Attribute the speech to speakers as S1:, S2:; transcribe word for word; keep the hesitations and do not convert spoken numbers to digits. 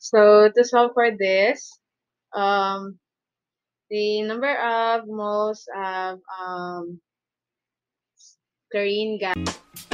S1: So to solve for this, um, the number of moles of um, chlorine gas